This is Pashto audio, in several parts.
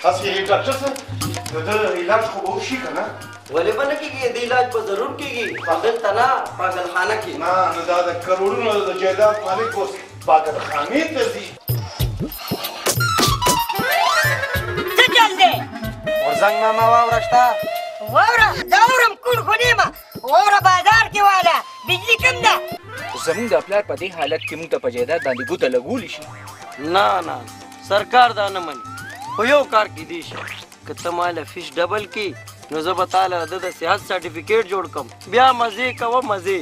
تاسې ډاکټر صاحب د علاج خو به وشي که نه ولې به نه کېږي د علاج به ضرور کېږي دلته نه پاگلخانه کې نه نو دا د کروڑونو د جایداد مالک اوس پاگلخانې ته ځي څه چل دی غورځنګ ماما واوره شته واوره زه اورم کور خو نیمه واوره بازار کې واله بجلي کم ده زمونږ د پلار په دې حالت کې موږ ته په جایداد باندې ګوته لګولی شي نه نه سرکار دا نه مني خو یو کار کیدی شي که ته ماله فیس ډبل کی نو زه به تاله د صحت سرټیفیکیټ جوړ کم بیا مزې کوه مزې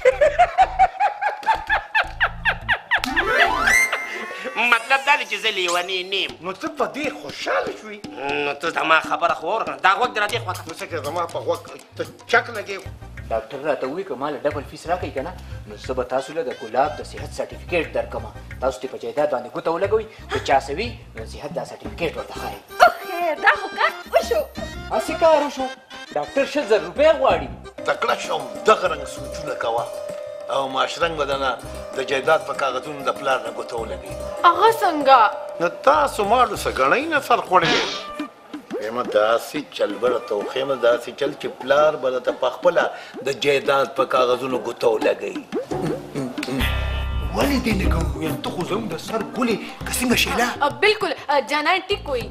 مطلب دا دی چې زه لیونی نیم نو ته په دې خوشحاله شوې نو ته زما خبره خو واوره دا غوږ دې را دې خوا نو څه کې زما په غوږ ته چک لګې ډاکټر راته ووایي که ماله ډبل فیس راکوي که نه نو زه به تاسو له د ګلاب د صحت سرټیفیکیټ درکمه تاسو دې په جایداد باندې ګوته ولګوئ که چا څه وي نو صحت دا سرټیفیکیټ ورته ښایي خیر دا خو کار وشو هسې کار وشو ډاکټر 6,000 روپۍ غواړي تکړه شوم دغه رنګ سوچونه کوه او ماشرنګ به دنه د جایداد په کاغذونو د پلار نه ګوته ولګوي هغه څنګه نو تاسو ماړو څه ګڼئ نه سر خوړلی خیمه داسې چل به راته وښیمه داسې چل چې پلار به راته پخپله د جایداد په کاغذونو ګوته ولګوي ولې دې نه کوو یم ته خو زموږ د سر ګلې که څنګه شیله بالکل جانان ټیک وي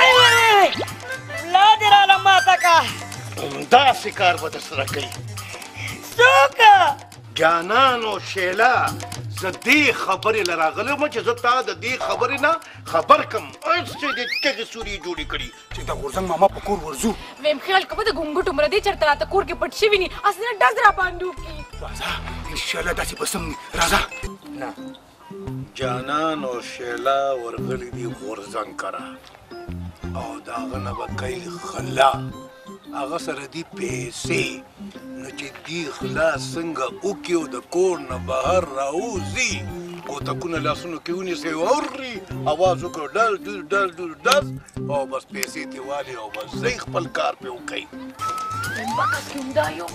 ملا دې راله ماته کا همداسې کار به در سره کوي څوک جانان او شیله زه دې خبرې له راغلی وم چې زه تا د دې خبرې نه خبر کم اوس چې دې کږې سورې جوړې کړي چې د غورځنګ ماما په کور ورځو ویم خیال کوه د ګونګټو مردې چېرته راته کور کې پټ شوي ني اصلي نه ډز را باندې وکړي راځه انشاءالله داسې به سم راځه نه جانان او شیله ورغلي دي غورځنګ کره او د هغه نه به کوي خلا هغه سره دي پیسې نو چې دي خلا څنګه وکړي او د کور نه بهر راوځي کوتکونه لاسونو کې ونیسي اوري اواز وکړو ډل ډل ډل ډل ډز او بس پیسې ترې والي او بس ځئ خپل کار پرې وکړئ بکس کې همدا یو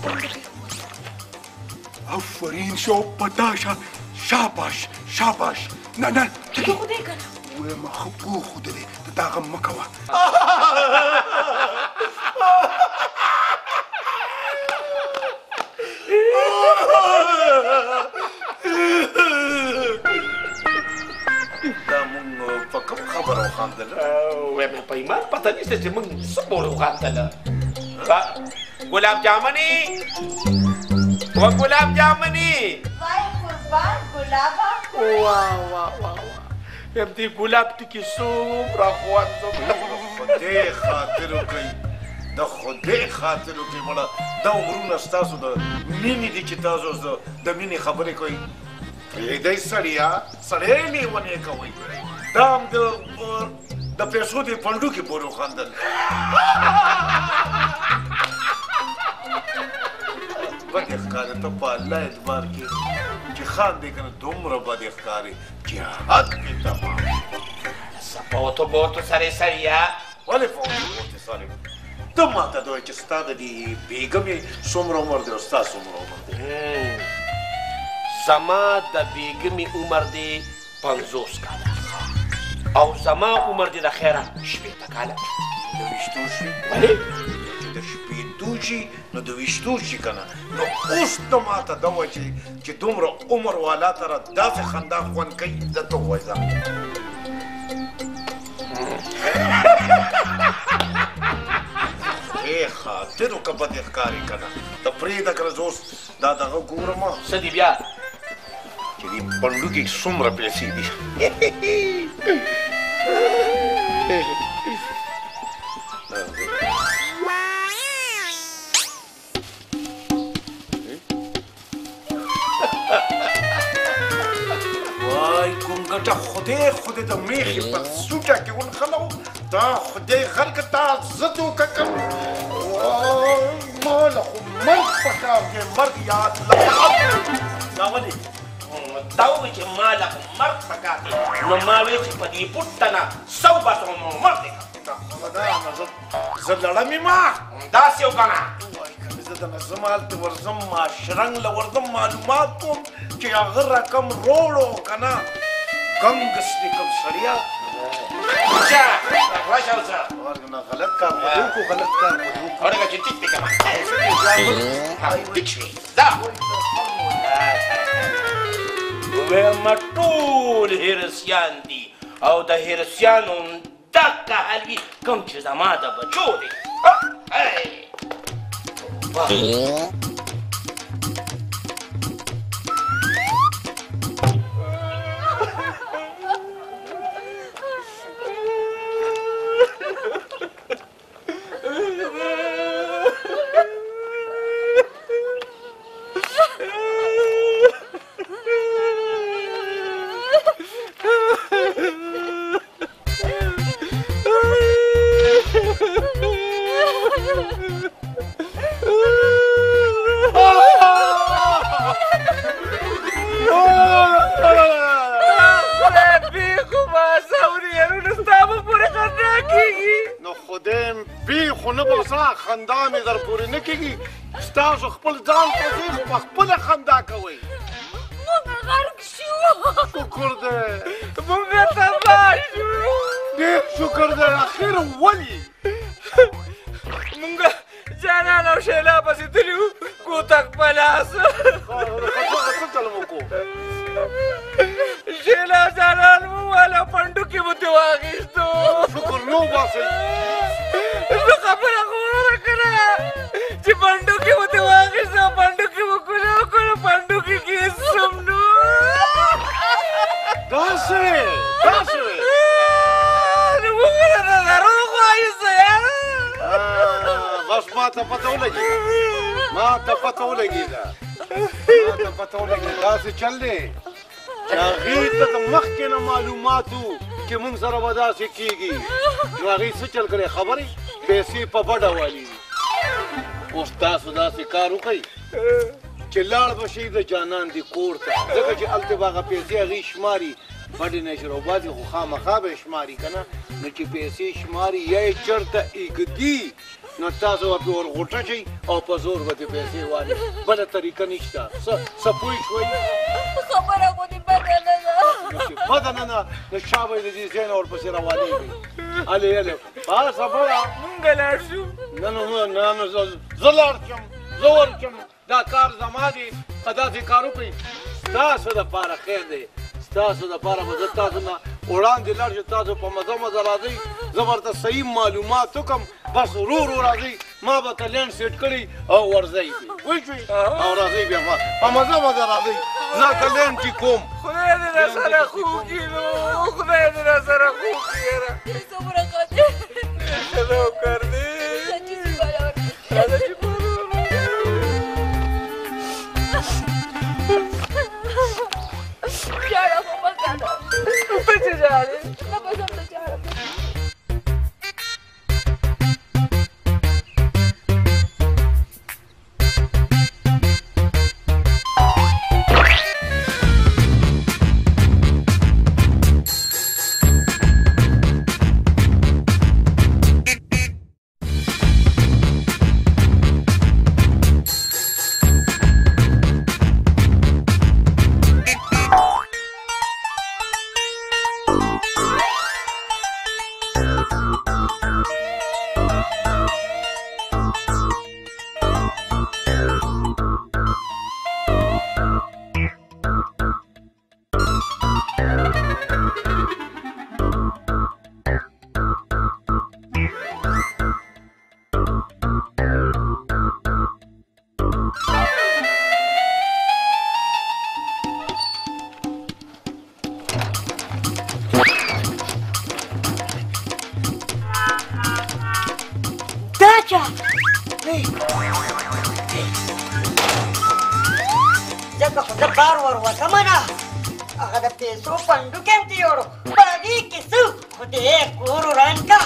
آفرین شو پتاشه شاباش شاباش نه نه ته خو دې کنه وایم ښه پوښودلې ته دا غم مه کوه دا مونږ په کوم خبره وخاندله وایم په ایمان پته نشته چې موږ څه پورې وخاندله ګلاب جامني و ګلاب جامني وای قربان ګلابه واه واه واه یم دې ګلاب ټکي څومره خوند د خدای خاطر وکړئ د خدای خاطر وکړئ مړه دا عمرونه ستاسو د مینې دي چې تاسو د مینې خبرې کوئ پرېږدئ سړیا سړی لیونې کوئ دا هم د پیسو دې پنډو کې پورې وخاندل بدې ښکارې ته په الله اعتبار کې چې خاندې که نه دومره بدې ښکارې چې حد کې تمام سپوتو بوتو سره سړیا ولې فوتو بوتې سړی ته ماته د وایې چې ستا د دې بیګم یې څومره عمر دی او ستا څومره عمر دی زما د بیګمې عمر دی 50 کاله او زما عمر دی د خیره 80 کاله د ویشتو شي ولې چې د شپېتو شي نو د ویشتو شي که نه نو اوس ته ماته دا وایي چې دومره عمر والا ته را داسې خندا خوند کوي زه ته ووایه ځه خاطر وکړه بدې ښکارې که نه ته پرېږده که نه زه اوس دا دغه ګورم څه دي بیا چې دې پنډو کې څومره پیسې دي وای ګونګټه خدای د میخې په سوټه کې ونښلو دا خدای غر که تا ضد وکړم وای ماله خو مرګ پکار دی مرګ یاد دا ولې دا ووایي چې ما له مرګ پکار دی نو ما وایي چې په دې پټه نه 100 باتو مو مرګ دی زه لړم یم داسې وکړه وای که زه د نظم هلته ورځم ماشرنګ له ورځم معلومات کوم چې هغه رقم روړو که نه ګنګس دې کوم سړیا अच्छा राशा उसा ورنه غلط کار وکړو غلط کار وکړو اورګه چې ټیک ټیک ما ټیک شي دا وما ټول هرسيان دي او د هرسيانو دغه حالوي کوم چې زما د بچو دي خندا مې در پورې نه کېږي ستاسو خپل ځان ته ځئ خو په خپله خندا کوئ موږ غرق شو شکر دی موږ تباه شو ډېر شکر دی اخر ولې موږ جانان او شیلا پسې تللي وو کوتک په لاس څه چلم وکړو شیلا جانان وویل پنډوکي مو ترې واخیستو شکر نه وباسئ نو خبره خو ونه کړه چې پنډوکي مو ترې واخیستو پنډوکي مو کوله وکړو پنډوکي کې سم نو داسې نو موږ له نظرونو خو ایسته یاره بس ما ته پته ولګېده داسې چل دی هغې ته د مخکې نه معلومات وو چې موږ سره به داسې کېږي نو هغې څه چل کړی خبرې پیسې په بډه والي دي اوس تاسو داسې کار وکړئ چې لاړ به شئ د جانان دي کور ته ځکه چې هلته به هغه پیسې هغې شماري بډې نه شي راوباسي خو خامخا به یې شماري که نه نو چې پیسې شماري یا یې چېرته ایږدي نو تاسو به پرې ورغوټه شئ او په زور به ترې پیسې والي بله طریقه نشته څه پوه شوئ خبره خو دې بده نه ده بده نه ده نو شا به یې د دې ځای نه ورپسې روانېږي هلې باسه بله مونږ لاړ شو نه زه لاړ شم زه ورشم دا کار زما دی که داسې کار وکړئ ستاسو دپاره خیر دی ستاسو دپاره به زه تاسو نه وړاندې لاړ شم تاسو په مزه راځئ زه ورته صحیح معلومات وکړم بس ورو راځئ ما به ته لینډ سیټ کړئ او ورځئ پوه شوئ او راځئ بیا په مزه راځئ زه که لینډ چې کوم خدای دې راسره خوږ کړي نو خدای دې راسره خوږ کړي یاره صبر وکړه څه وکړ دې چې سوال راځه چې ژاړه خو مه کوه ته چې ژاړې نه بس همدا ژاړه ځکه خو زه کار ور وکړم نه هغه د پیسو پنډوکي هم تې یوړو په هغې کې څه خو دې کور وران که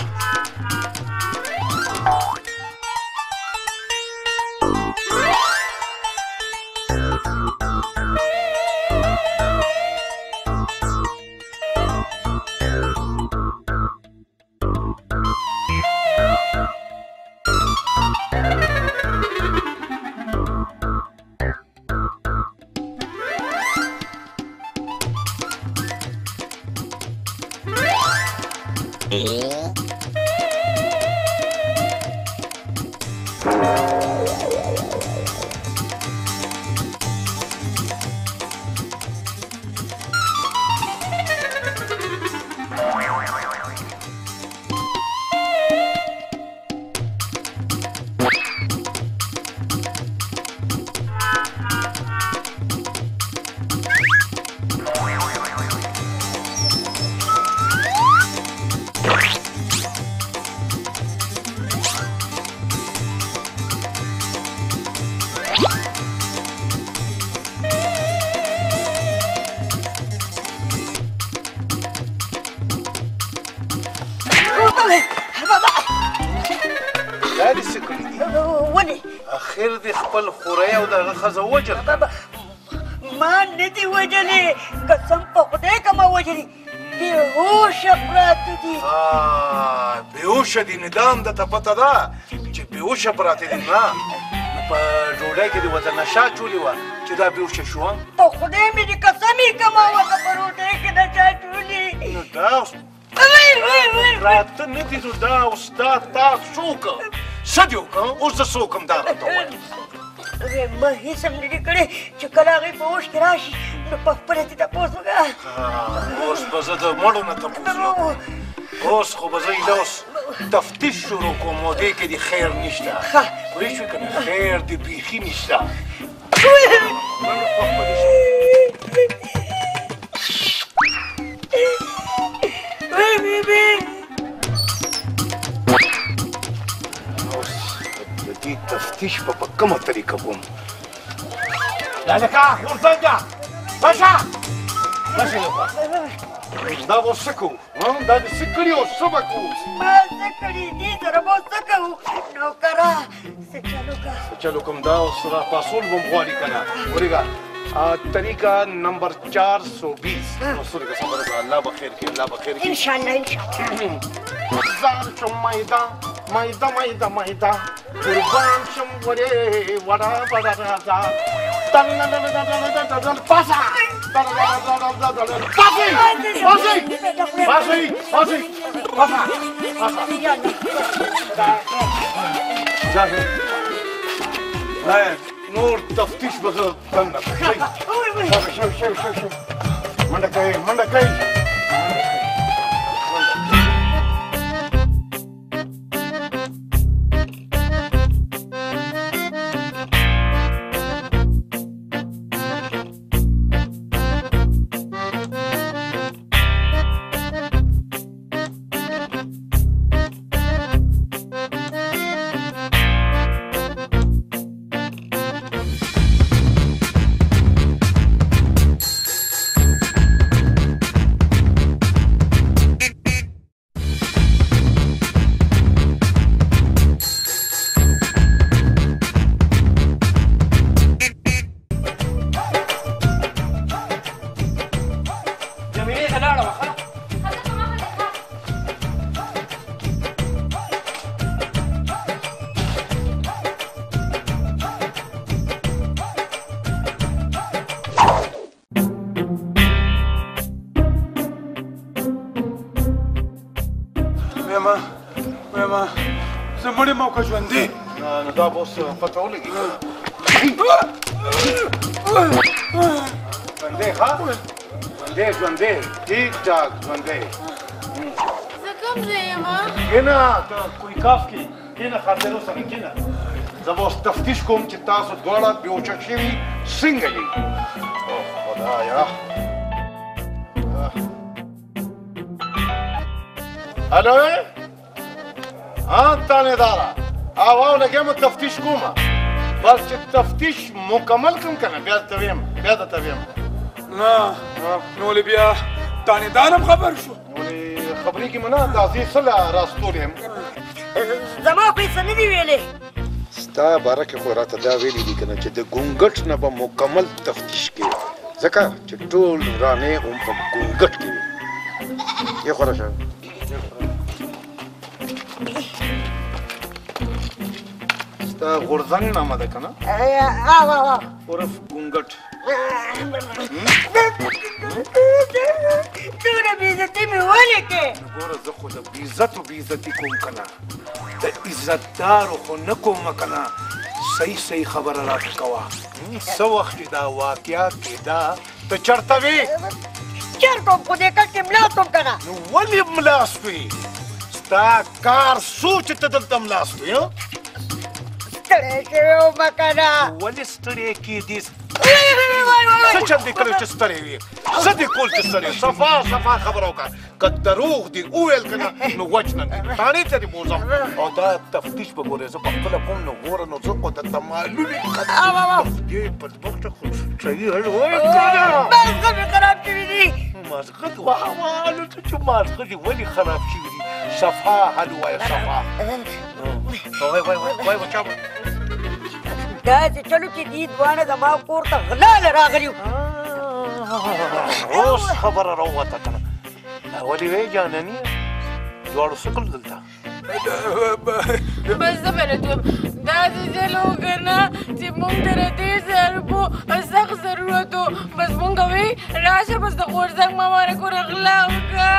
دا دې څه کړي دي ولې اخر دې خپل خورۍ او دغه ښځه وجل ما نه دي وجلې قسم په خدای که ما وجلې بېهوشه پراته دي بېهوشه دي نو دا هم درته پته ده چې بېهوشه پراته دي نه نو په ډوډۍ کې دې ورته نشه اچولې وه چې دا بېهوشه شوه په خدای مې دې قسم یې که ما ورته په روټۍ کې نشه اچولې نو دا راته نه دي نو دا اوس دا تا څوک څه دې وکړه اوس زه څوک هم دا راته ووایه ما هېڅ هم نه دي کړی چې کله هغې په هوش کې راشي نو په خپله دې تپوس وکړه اوس به زه د مړو نه تپوس وکړم اوس خو به زه ایله اوس تفتیش شروع کوم او دې کې دې خیر نشته پوه شوې که نه خیر دې بیخي نشته دې تفتیش به په کومه طریقه کوم لکه غورځنګه بشه بشه یو خوا دا به څه کوو دا دې څه کړي او څه به کوو ما څه کړي دي سره به څه کوو نوکره څه چلو که چلو کوم دا اوس را پاسول به م غواړي که نه ورېږه طریقه نمبر 420 رسول که خبره ده الله به خیر کړي الله به خیر کړي انشاءالله انشاءالله ځان شم میده میده میده میده قربان شم ورې وړه بړه راځه پاسه نور تفتیش به زه دنده شو منډه کوي منډه کوي زه مړ یم او که ژوندی نو دا به اوس پته ولګي ژوندی ښه ژوندی ژوندی ټیک ټاک ژوندی زه کوم ځای یم کښېنه ته کوی کاف کې کښېنه خاطرو سره کښېنه زه به اوس تفتیش کوم چې تاسو دواړه بېهوشه شوي څنګه یې خدایا الو تانیداره او لګیا مو تفتیش کومه بس چې تفتیش مکمل کړم که نه بیا درته ویم نه نو ولې بیا تانیدار هم خبر شو ولې خبرېږي مو نه دا زه څه له راستولی یم زما خو یې څه نه دي ویلې ستا باره کې خو راته دا ویلي دي که نه چې د ګونګټ نه به مکمل تفتیش کوي ځکه چې ټول رانې هم په ګونګټ کې وي یې خوره شه ستا غورځنګ نامه ده که نه عرف ګونګټ دومره بېعزتي مې ولې کې ګوره زه خو د بېعزتو بېعزتي کوم که نه د عزتدارو خو نه کومه که نه صحیح صحیح خبره راته کوه څه وخت چې دا واقعه کېده ته چېرته وې چېرته وم خو دې کټ کې ملاست وم که نه نو ولې ملاست وې ستا کار څو چې ته دلته ملاست وې ستړی شوی ومه که نه ولې ستړی کېدې څه چل دې کړی چې ستړی وې څه دې کول چې ستړی صفا صفا خبره وکړه که دروغ دې وویل که نه نو وجنن دې تاڼې ته دې بوځم او دا تفتیش به ګورې زه پخپله کوم نو ګوره نو زه خو درته معلوم یم دې بدبخته خو صحیح حل وایي مازغه مې خراب شوي دي مازغه دې وهلو ته چې مازغه دې ولې خراب شوي دي صفا حل وایه صفا وای بچا داسې چلو چې دې دواړه زما کور ته غلاله راغلي اوس خبره راووته که نه ولې وایې جاناني دواړو څه کړل دلته بس زه بلد وم داسې چل وکړه چې موږ ته د دې سرپو سخت ضرورت و بس موږ وی راشه بس د غورځنګ ماما نه کوره غلا وکړه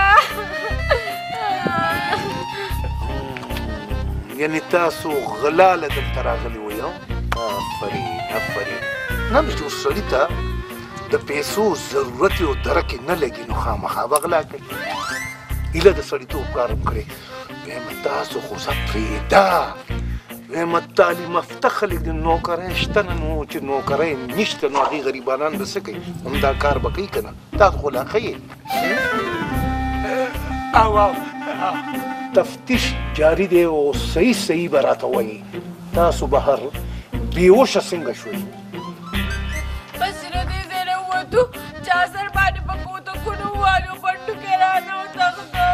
یعنې تاسو غلاله دلته راغلي وئ آفرین آفرین نه چې اوس سړي ته د پیسو ضرورت یې او درک یې نه لګي نو خامخا به غلا کوي هیله د سړیتوب کار هم کړی ویم تاسو خو زه پرېږده ویم تعلیم یافته خلک د نوکرۍ شته نه نو چې نوکرۍ نشته نو هغې غریبانان به څه کوي همدا کار به کوي که نه تاسو خو لا ښه یې تفتیش جاری دی او صحیح صحیح به راته وایي تاسو بهر بېهوشه څنګه شوئ بس چې له دې ځای نه ووتو چا سر باندې په کوتکونو ووالو پنډوکې رانه وتښتو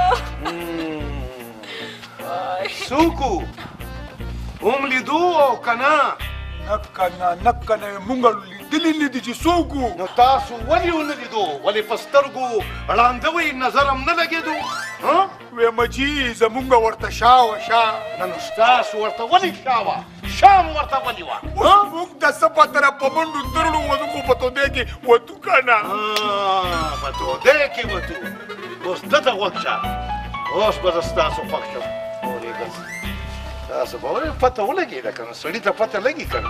څوک وو هم لیدو او که نه نه که نه مونږ لیدلي نه دي چې څوک وو نو تاسو ولې ونه لیدو ولې په سترګو ړانده وئ نظر هم نه لګېدو ویمه چې زمونږ ورته شا وه شا نه نو ستاسو ورته ولې شا وه شا مو ورته ولې وه اوس موږ د څه پته نه په منډو ترړو وځو خو په تودې کې وتو که نه په تودې کې وتو اوس دته غوږ شه اوس به زه ستاسو خوښ شم اورېږه تاسو به ولې پته ولګېده که نه سړي ته پته لګي که نه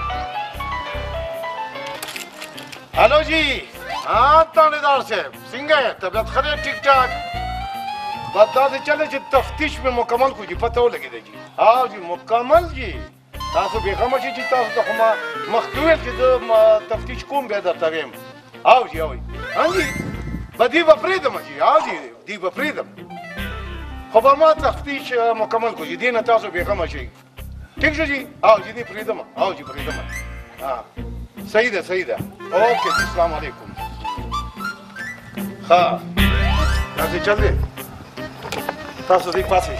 هلو جی تانیدار صاحب څنګه یې طبیعت ښه دی ټیک ټاک بس داسې چلے چې تفتیش مې مکمل کړو جي پته ولګېده جي ها جي مکمل جي تاسو بېغمه شئ چې تاسو ته خو ما مخکې ویل چې زه تفتیش کوم بیا درته ویم او جي او جي به دې به پرېږدم جي او جي دې به پرېږدم خو به ما تفتیش مکمل کړو جي دې نه تاسو بېغمه شئ ټیک شو جي او جي دې پرېږدم او جي پرېږدم صحیح ده صحیح ده اوکې جي السلام علیکم ښه داسې چل دی تاسو دې پاسې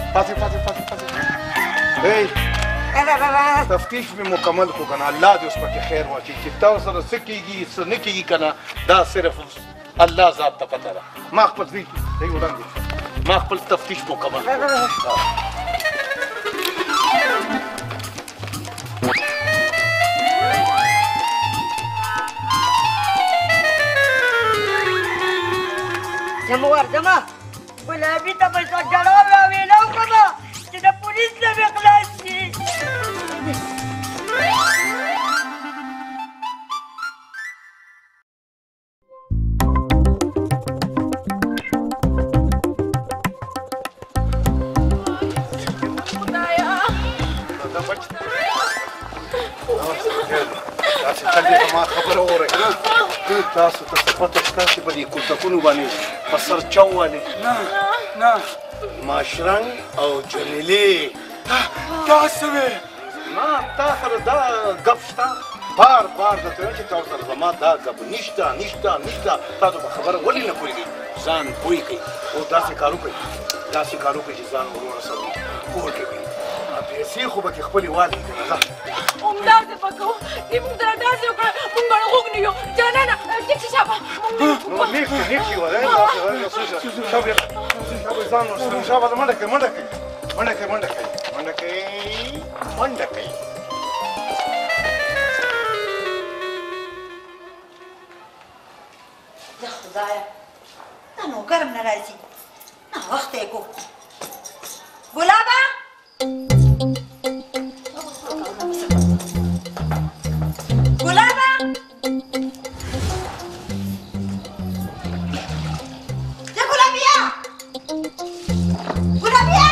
هی تفتیش مې مکمل کړو که نه الله دې اوس پکې خیر واچوي چې تاسو سره څه کېږي څه نه کېږي که نه دا صرف الله ذات ته پته ده ما خپل دی وړاندې ما خپل تفتیش مکمل کړو زموږ زما ګلابي ته به زه جړاو راویلو کړمه چې د پولیس نه مې خلاص شي ما خبره واورئ تاسو ته څه پته شته چې په دې کوتکونو باندې په سر چوالې نه ماشرنګ او جمیلې دا څه وې نه تا سره دا ګپ شته بار بار درته وایم چې تاسو سره زما دا ګپ نشته تاسو په خبره ولې نه پوهېږئ ځان پوه کړئ او داسې کار وکړئ چې ځان ورو رسوئ کور کې وي پیسې خو به کې خپلې والي که نه همداسې به کوو چې موږ ته داسې وکړه موږ به غوږ نه یو جانانه ټیک شي شابه نیک شي ولی ځان ورسره شابه منډه کوي خدایه نوکر هم نه راځي ناوخته یې کو ګلابه ګلابه ګلابیا ګلابیا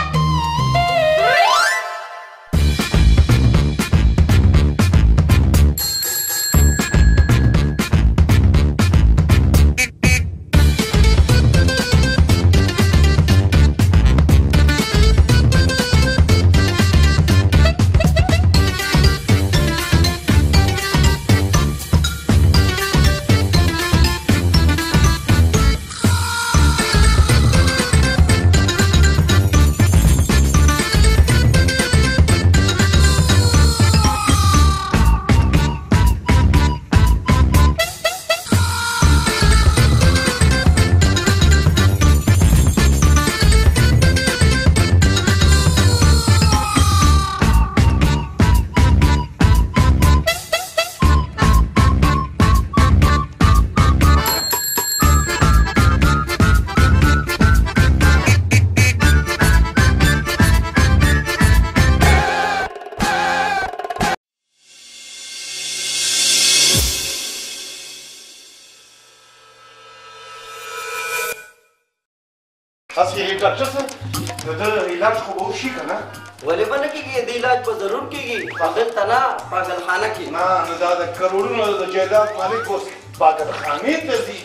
اصل ډاکټر صاحب د علاج خو به وشي که نه ولې به نه کېږي د علاج به ضرور کېږي هغلته نه پاگلخانه کې نه نو دا د کروڑونو د جایداد مالک اوس پاگلخانې ته ځي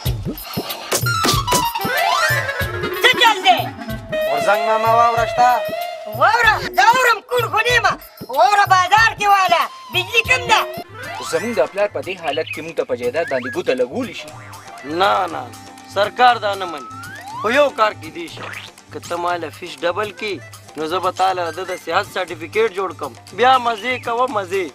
څه چل دی غورځنګ ماما واوره شته واوره زه اورم کوڼ خو نه یم واوره بازار کې واله بجلي کم ده زمونږ د پلار په دې حالت کې موږ ته په جایداد باندې ګوته لګولی شي نه نه سرکار دا نه مني خو یو کار کیدی شي که ته ماله فیس ډبل کی نو زه به تاله د صحت سرټیفیکیټ جوړ کم بیا مزې کوه مزې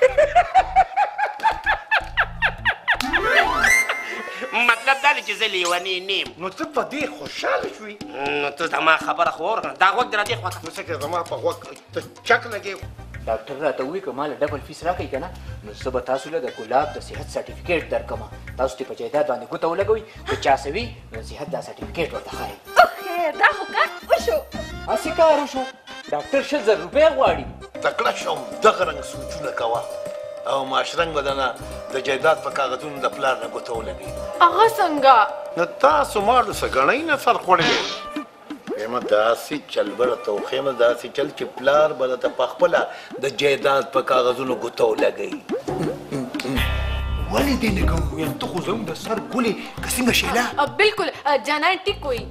مطلب دا دی چې زه لیونی نیم نو ته په دې خوشحاله شوې نو ته زما خبره خو واوره دا غوږ دې را دې خواته نو څه که زما په غوږ ته چک لګې ډاکټر راته ووایي که ماله ډبل فیس راکوي که نه نو زه به تاسو له د ګلاب د صحت سرټیفیکیټ درکمه تاسو ترې په جایداد باندې ګوته ولګوئ که چا څه وي نو صحت دا سرټیفیکیټ ورته ښایي دا خو کار وشو هسې کار وشو ډاکټر 6,000 روپۍ غواړي تکړه شوم دغه رنګ سوچونه کوه او ماشرنګ به دنه د جایداد په کاغذونو د پلار نه ګوته ولګوي هغه څنګه نو تاسو ماړو څه ګڼئ نه سر خوړلی خیمه داسې چل به راته وخیمه داسې چل چې پلار به راته پخپله د جایداد په کاغذونو ګوته ولګوي ولې دې نه کوم یم ته خو زموږ د سر ګلې که څنګه شیله بالکل جانان ټیک وي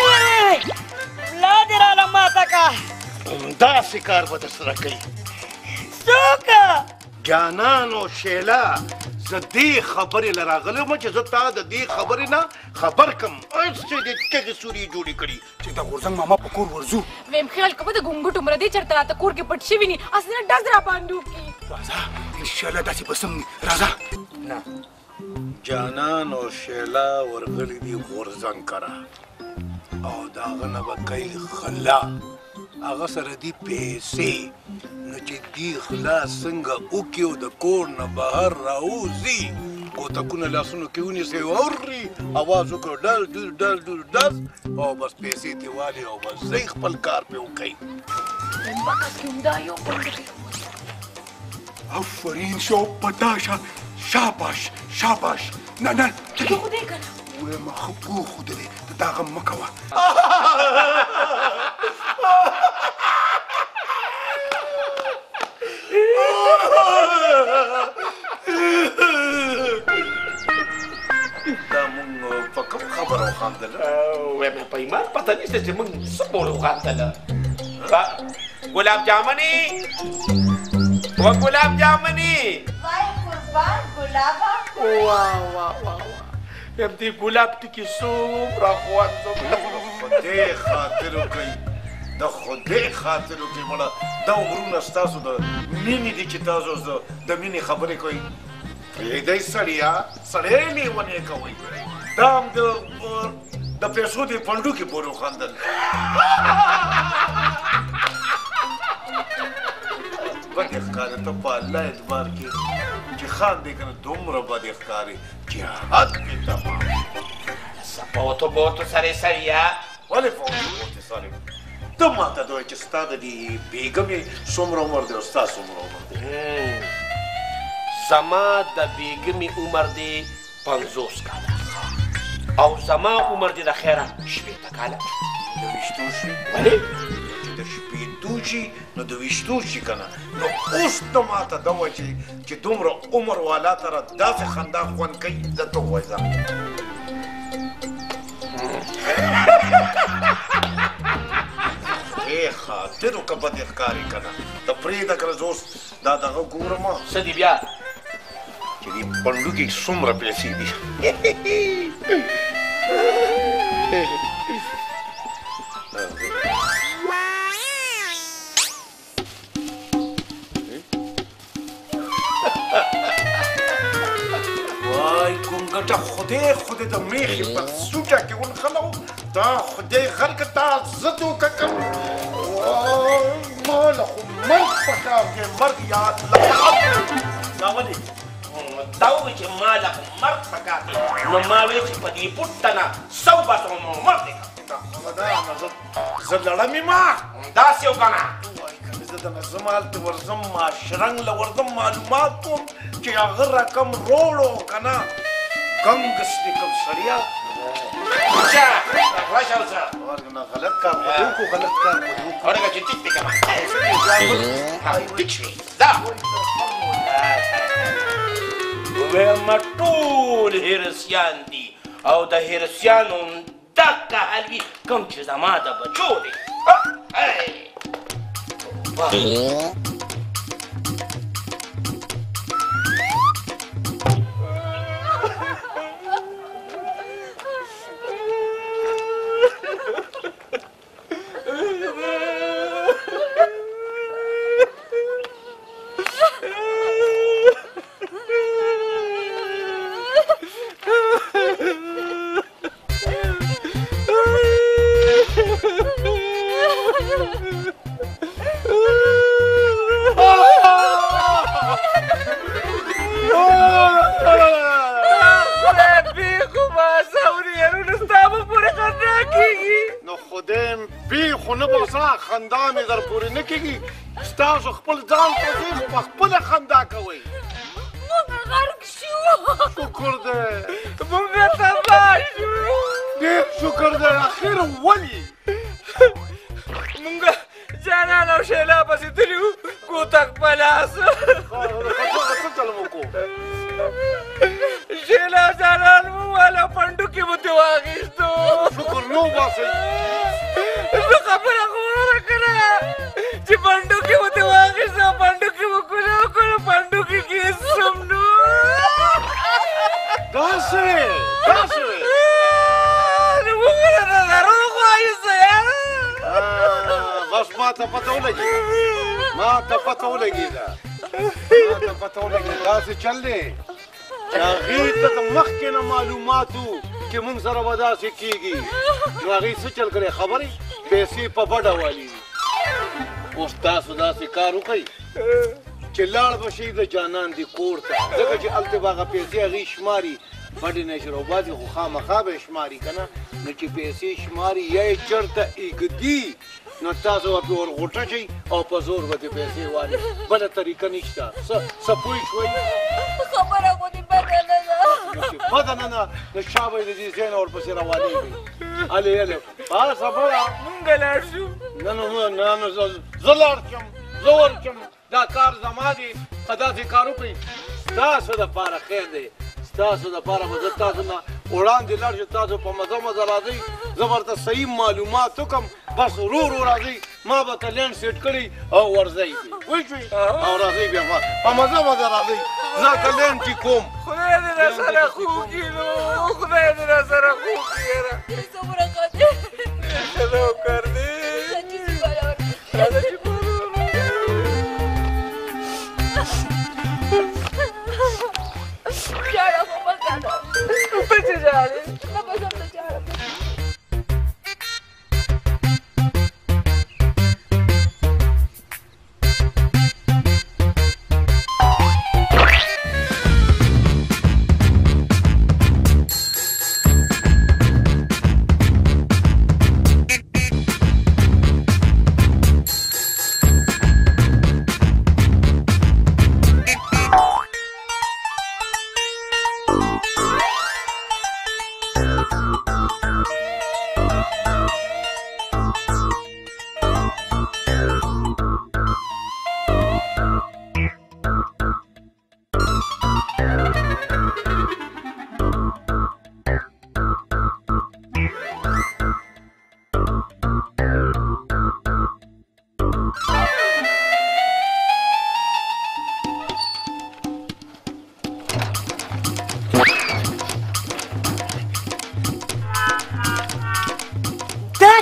لا دې راله ماته کا همداسې کار به درسره کوي څوک جانان او شیله زه دې خبرې له راغلی وم چې زه تا د دې خبرې نه خبر کم اوس چې دې کږې سورې جوړې کړي چې د غورځنګ ماما په کور ورځو ویم خیال کوه د ګونګټو مره دې چېرته راته کور کې پټ شوي ني اصلي ډز را باندې وکړي راځه انشاءالله داسې به سم راځه نه جانان او شیله ورغلي دي غورځنګ کره او د هغه نه به کوي خلا هغه سره دي پیسې نو چې دی خلا څنګه وکړي او د کور نه بهر راوځي کوتکونه لاسونو کې ونیسي اوري اواز وکړو ډل ډل ډل ډل ډز او بس پیسې ترې والي او بس ځئ خپل کار پرې وکوئ بکس کې همدا یو پنډکی آفرین شو پتاشا شاباش شاباش نه نه ته خدای کنه وایم ښه پوه خو دی ته دا غم مه کوه دا مونږ په کوم خبره وخاندله وایم په ایمان پته نشته چې موږ څه پورې وخاندله ګلاب جامني و ګلاب جامني وای قربان ګلابه واه واه واه یم دې ګلاب ټکي څومره خوند خدای خاطر وکړئ د خدای خاطر وکړئ مړه دا عمرونه ستاسو د مینې دي چې تاسو د مینې خبرې کوئ پرېږدئ سړیه سړی لیونې کوئ دا هم د پیسو د پنډو کې پورې وخاندل بدې ښکارې ته په الله اعتبار کې چې خاندې که نه دومره بدې ښکارې چې حد کې تمام سپوتو بوتو سره سړیا ولې فوټ سره ته ماته دوی چې ستا د دې بیګمې څومره عمر دی او ستا څومره عمر دی زما د بیګمې عمر دی 50 کاله او زما عمر دی د خیره 80 کاله د ویشتو شي ولې چې د شپېتو شي نو د ویشتو شي که نه نو اوس ته ماته دا وایي چې دومره عمر والا سره داسې خندا خوند کوي زه ته ووایه ځه خاطرو که بد ښکاري که نه ته پرېږده که زه اوس دا دغه ګورم څه دي بیا چې دې پنډو کې څومره پیسې دي وای ګونګټه خدای د میخې په سوټه کې ونښلو دا خدای غرقه تا زه وکړم ما له خو مرګ پکار دی مرګ یا الله دا ولې دا وایي چې ما له مرګ پکار دی نو ما وایي چې په دې پټه نه 100 باسو مرګ دی زه لړم ما داسې وکړه زه د نظم هلته ورځم معاشرنګ له ورځم معلومات کوم چې هغه رقم روړو که نه ګنګس دی کوم سړیا راشه اوسه نه غلط کار خو دې وکړو غلط کار خو دې وکړو اورګه چې ټیک دی کما ټیک شوي دا وایم ټول هرسیان دي او د هرسیانو دغه حال وي کوم چې زما د بچو دی خندا مې در پورې نه کېږي ستاسو خپل ځان ته ځئ خو په خپله خندا کوئ موږ غرق شو شکر دی موږ تباه شو ډېر شکر دی اخر ولې موږ جانان او شیلا پسې تللي وو کوتک په لاس څه چل مو کو شیلا جانان وویل پنډوکي مو ترې واخیستو شکر نو باسئ زه خبره خو ورکړه چې پنډوکي مو ترې واخیستو پنډوکي مو کوله وکړه پنډوکي کې سم نو داسې نو موږ له نظرونو خو ایسته بس ما ته پته ولګېده داسې چل دی چې هغې ته د مخکې نه معلومات وو چې موږ سره به داسې کېږي نو هغې څه چل کړی خبرې پیسې په بډه والي دي اوس تاسو داسې کار وکړئ چې لاړ به شئ د جانان دې کور ته ځکه چې هلته به هغه پیسې هغې شماري بډې نه شروباسي خو خامخا به یې شماري که نه نو چې پیسې شماري یا یې چېرته ایږدي نو تاسو به پرې ورغوټه شئ او په زور به دې پیسې والي بله طریقه نشته څه پوه شوئ خبره خو دې بده نه ده بده نه ده نو شا به یې د دې ځای نه ورپسې روانېږئ هلې بس خبره مونږ لاړ شو نه زه لاړ شم زه ورشم دا کار زما دی که داسې کار وکړئ ستاسو دپاره خیر دی ستاسو دپاره به زه تاسو نه وړاندې لاړ شم تاسو په مزه راځئ زه ورته صحیح معلومات وکړم بس ورو راځئ ما به ته لینډ سیټ کړي او ورځئ پوه شوې او راځئ بیا په مزه راځئ زه ته لینډ چې کوم خدای دې راسره خوږ کړي نو خدای دې راسره خوږ کړي صبره کوه چلو کر دې ژاړه خو مه کوه ته چې ژاړې نه بس همدا ژاړه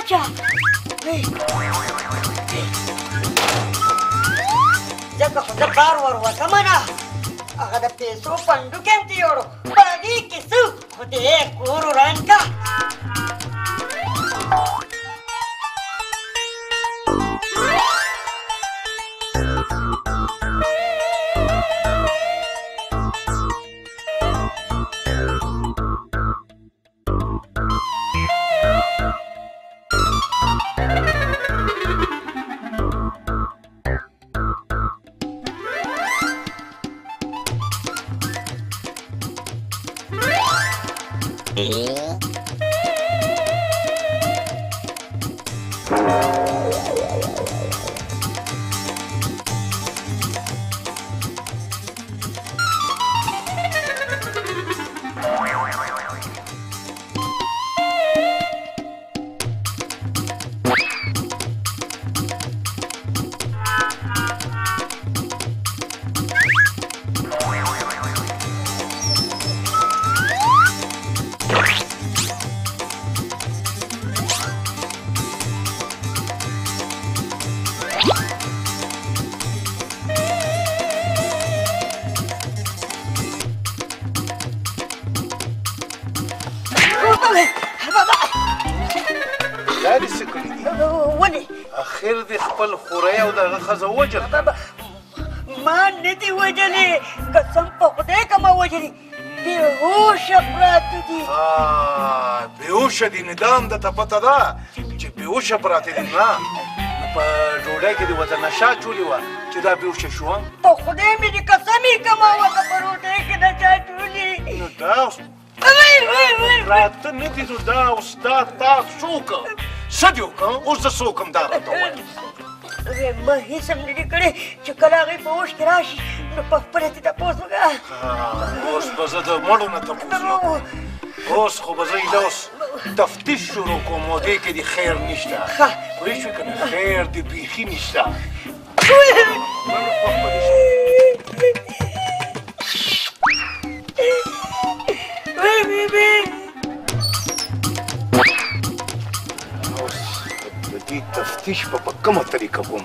اچھا ځکه خو زه کار ور وکړم نه هغه د پیسو پنډوکي هم ته یوړو په دې کې څه خو دې کور وران کا اخر دې خپل خورۍ او دغه ښځه وجل ما نه دي وجلې قسم په خدای که ما وجلې بېهوشه پراته دي بېهوشه دي نه دا هم درته پته ده چې بېهوشه پراته دي نه په ډوډۍ کې دې ورته نشه اچولې وه چې دا بېهوشه شوه په خدای مې دې قسم یې کمه وکړه په ډوډۍ کې نشه اچولې نو دا پراته نه دي نو دا اوس دا تا څوک څه دې وکړم اوس زه څوک هم دا راته ووایم ما هېڅ هم نه دي کړی چې کله هغې په هوش کې راشي نو په خپله دې تپوس وکړه اوس به زه د مړو نه تپوس وکړم اوس خو به زه ایله اوس تفتیش شروع کوم او دې کې دې خیر نشته پوه شوې که نه خیر دې بیخي نشته دې تفتیش به په کومه طریقه کوم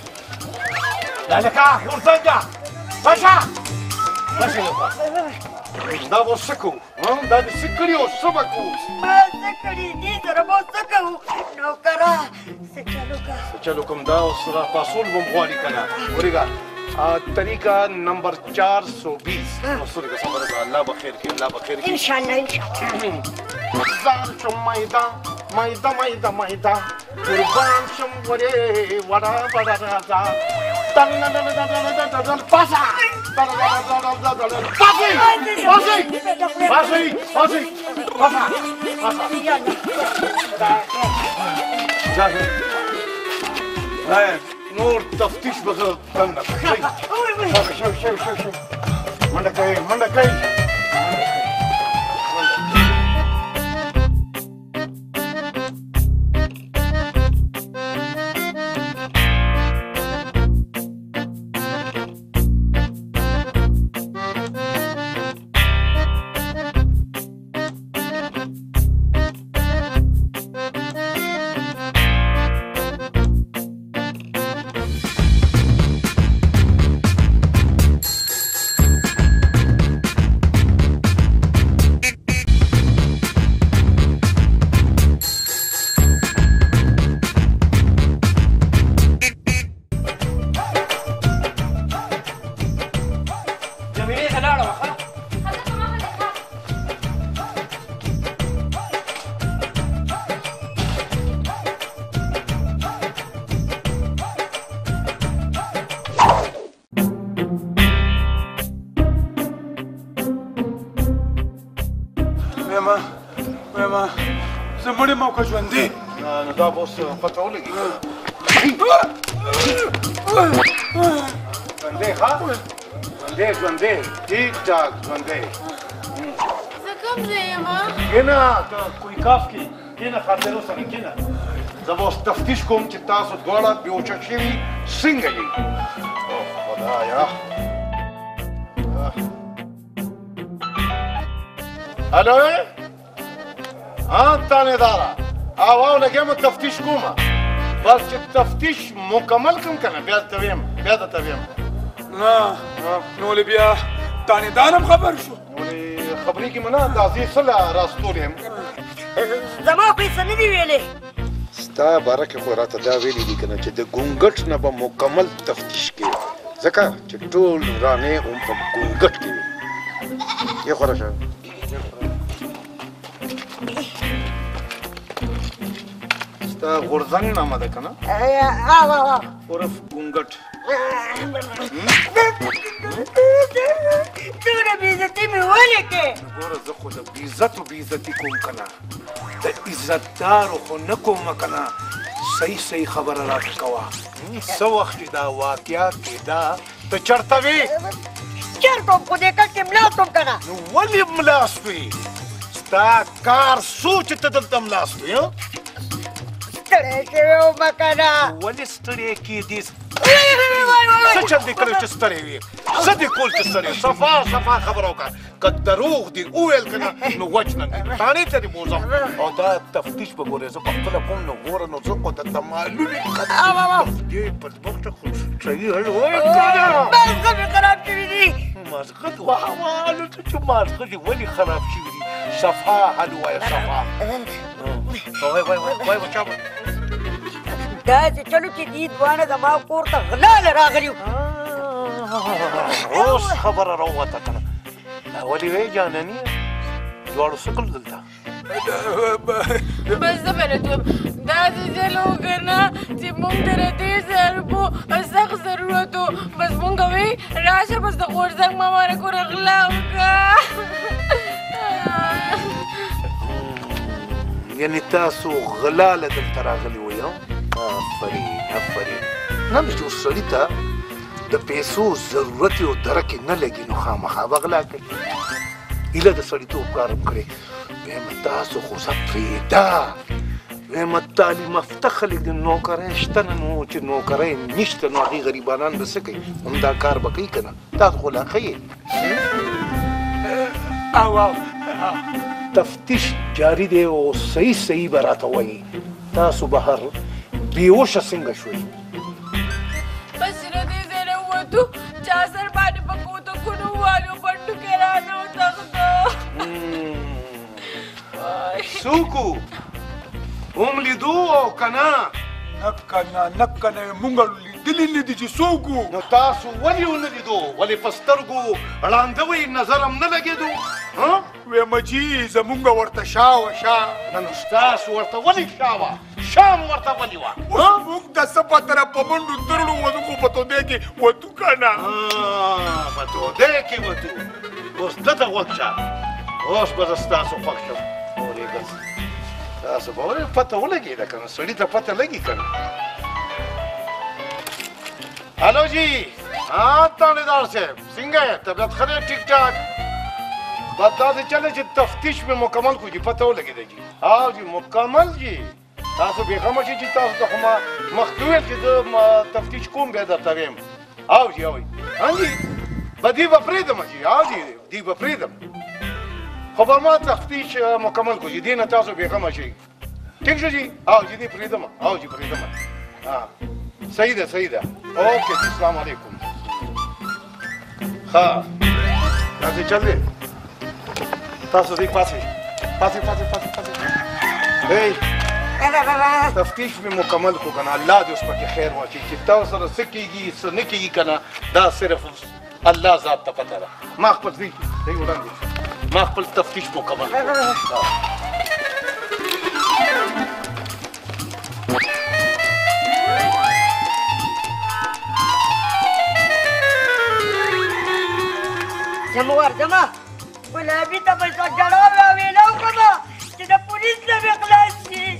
لالکا غورځنګه بشه بشه یو دا به څه کوو دا دې څه کړي او څه به کوو ما څه کړي دې سره به څه کوو نوکره څه چلو که څه چلو کوم دا اوس راپاسول به م غواړي که نه ورېږه طریقه نمبر 420 څه خبره ده الله به خیر کړي الله به خیر کړي انشاءالله انشاءالله ځان شم میده میده میده میده قربان شم ورې وړه وړه راځه پاسه نور تفتیش به زه تنګ شو منډه کوي منډه کوي زه مړ یم او که ژوندی نو دا به اوس پته ولګي ژوندی ښه ژوندی ژوندی ټیک ټاک ژوندی زه کوم ځای یم کښېنه ته کویکاف کې کښېنه خاطرو سره کښېنه زه به اوس تفتیش کوم چې تاسو دواړه بېهوشه شوي څنګه یې خدایا الو ها تانیداره او لګم تفتیش کومه بس چې تفتیش مکمل کوم کنه بیا ته ویم نه نو بیا تاني دانم خبر شو ولې خبرې کې منا اندازې سره راستول یم زما پیسې نه دی ویلې ستا بارکه خو راته دا ویلي دي کنه چې د ګونګټ نه به مکمل تفتیش کوي ځکه چې ټول رانې هم په ګونګټ کې وي یې خو راشه ستا غورځنګ نامه ده کنه عرف ګونګټ څومره بېعزتي مې ولې کې ګوره زه خو د بېعزتي کوم کنه د عزتدارو خو نه کومه کنه صحیح خبره راته کوه څه وخت چې دا واقعه کېده ته چېرته وې چېرته وم خو دې کټ کې ملاست وم که نه نو ولې ملاست وې ستا کار څو چې ته دلته ملاست وې ستړی شوی ومه که نه ولې ستړی کېدې څه چل دې کړی چې ستړی وې څه دې کول چې ستړی صفا خبره وکړه که دروغ دې وویل که نه نو وچ نن تانې ته دې بوځم او دا تفتیش به ګورې زه پخپله کوم نو ګوره نو زه خو درته معلوم یم دې بدبخته خو صحیح حل وایي مازغه مې خراب شوي دي مازغه والو ته چې مازغه دې ولې خراب شوي دي صفا حل وایه صفا وای بچا داسې چلو چې دې دواړه زما کور ته غلاله راغلي اوس خبره راووته که نه ولې وایې جاناني دواړو څه کړل دلته بس زه بلد وم داسې چل وکړه چې موږ ته د دې سرپو سخت ضرورت و بس موږ وی راشه بس د غورځنګ ماما نه کوره غلا وکړه یعنې تاسو غلاله دلته راغلي وئ آفرین نه چې اوس سړي ته د پیسو ضرورت یو درک یې نه لګي نو خامخا به غلا کوي هیله د سړیتوب کار هم کړی ویم تاسو خو زه پرېږده ویم تعلیم یافته خلک د نوکرۍ شته نه نو چې نوکرۍ نشته نو هغې غریبانان به څه کوي همدا کار به کوي که نه تاسو خو لا ښه یې تفتیش جاری دی او صحیح به راته وایي تاسو بهر بېهوشه څنګه شوئ بس چې له دې ځای نه ووتو چا سر باندې په کوتکونو ووالو پنډو کې رانه وتښتو څوک و هم لیدو او که نه نه کنه مونږ لیدلي نه دي چې څوک وو نو تاسو ولې ونه لیدو ولې په سترګو ړانده وئ نظر هم نه لګېدو ویمه جي زمونږ ورته شا نه نو ستاسو ورته ولې شا وه شا مو ورته ولې وه اوس موږ ته څه پته نه په منډو ترړو وځو خو په تودې کې وتو که نه په تودې کې وتو اوس دته غوږ شه اوس به زه ستاسو خوښ شم اورېږه تاسو به ولې پته ولګېده که نه سړي ته پته لګي که نه هلو جی تانیدار صاحب څنګه یې طبیعت ښه دی ټیک ټاک بس داسې چلے چې تفتیش مې مکمل کړو جي پته ولګېده جي او جي مکمل جي تاسو بېغمه شئ چې تاسو ته خو ما مخکې ویل چې زه تفتیش کوم بیا درته ویم او جي جي به دې به پرېږدم جي او جي دې به پرېږدم خو به ما تفتیش مکمل کړو جي دې نه تاسو بېغمه شئ ټیک شو جي او جي دې پرېږدم او جي پرېږدم صحیح ده اوکې جي السلام علیکم ښه داسې چل دی تاسو دې پاسې تفتیش مې مکمل کړو که نه الله دې اوس پکې خیر واچوي چې تاسو سره څه کېږي څه نه کېږي که نه دا صرف الله ذات ته پته ده ما خپل دی وړاندې ما خپل تفتیش مکمل کړو زما ګلابي ته به زه جړا راویلو کړمه چې د پولیس نه مې خلاص شي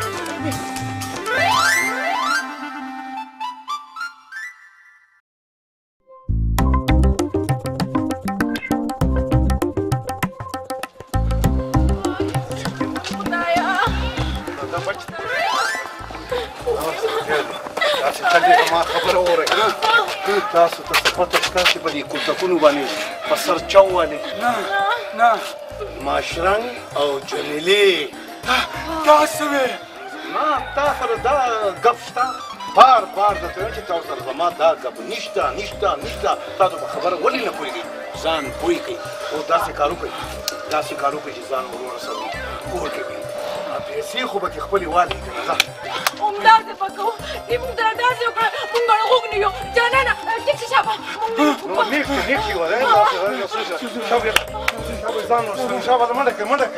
ما خبره وره تاسو ته څه پته شته چې په دې کوتکونو باندې په سر چاووالی نه ماشرنګ او جمیلې دا سوي نه تا سره دا ګپ شته بار بار درته وایم چې تا سره زما دا ګپ نشته تاسو په خبره ولې نه پوهېږئ ځان پوه کړئ او داسې کار وکړئ چې ځان ور ورسوئ کور کې وي پیسې خو به کې خپلې والي که نه ځه همداسې به کوو موږ ته داسې وکړه موږ به غوږ نه یو جانانه ټیک شي شابه نو نیک شي وره شابه ځان ورسوئ شابه منډه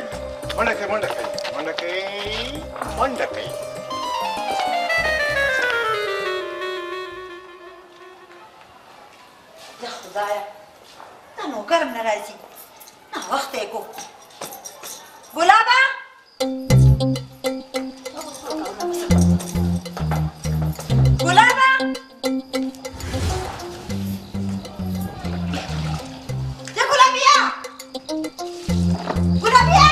کوي یا خدایا دا نوکرم نه راځي ناوخته یې کو ګلابه ګلابه یا ګلابیا